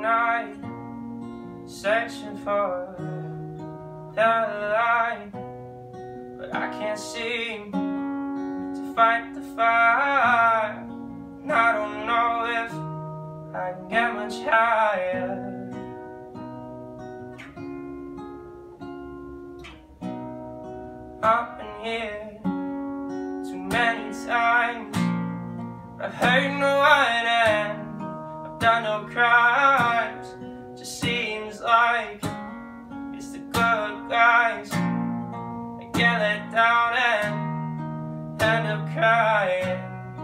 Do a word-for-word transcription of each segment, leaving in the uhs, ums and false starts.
night, searching for the light, but I can't seem to fight the fire. And I don't know if I can get much higher. I've been here too many times. I've hurt no one and I've done no crimes. Just seems like it's the good guys that get let down and end up crying.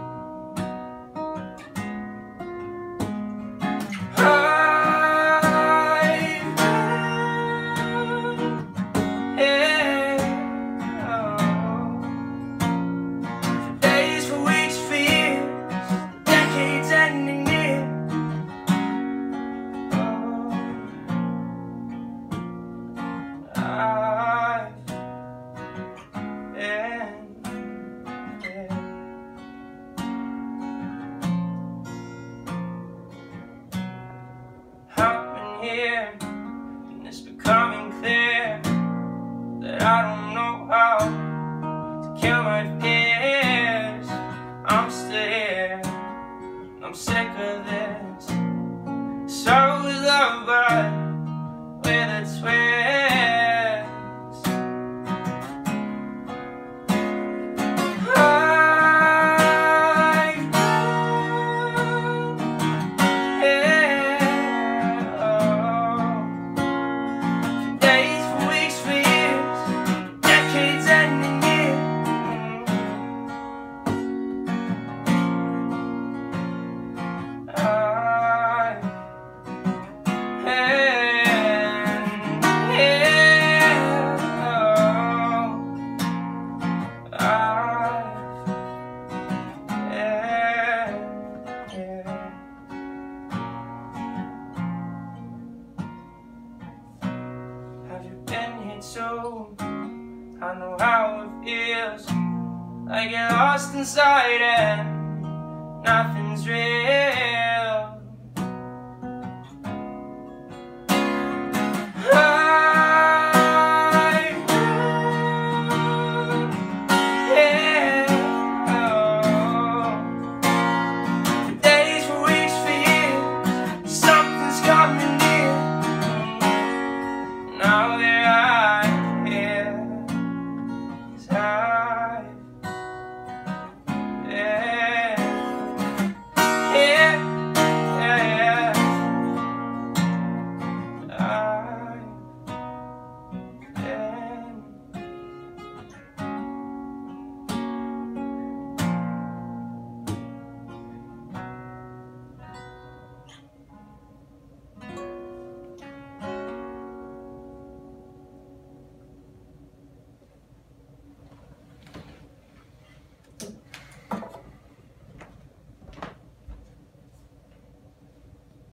Here, and it's becoming clear that I don't know how to kill my fears. I'm still here, I'm sick of this. So is love, but with a twist. So I know how it feels. I get lost inside and nothing's real.